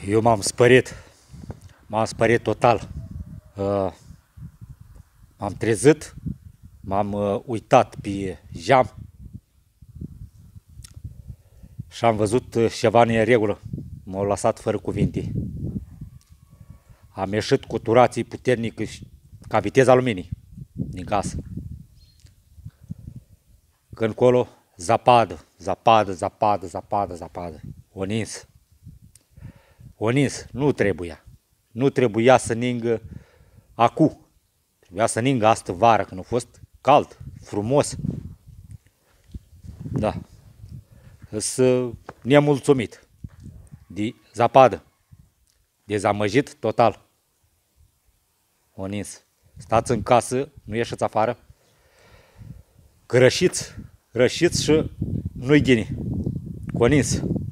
Eu m-am spărit total. M-am trezit, m-am uitat pe geam și am văzut ceva în regulă. M-au lăsat fără cuvinte. Am ieșit cu turații puternic ca viteza luminii din casă. Când colo, zapadă, zapadă, zapadă, zapadă, zapadă. O nins, nu trebuia. Nu trebuia să ningă acu. Trebuia să ningă astă vară, când a fost cald, frumos. Da. Sunt nemulțumit de zapadă. Dezamăjit total. O nins. Stați în casă, nu ieșiți afară. Că rășiți și nu-i ghini. O nins.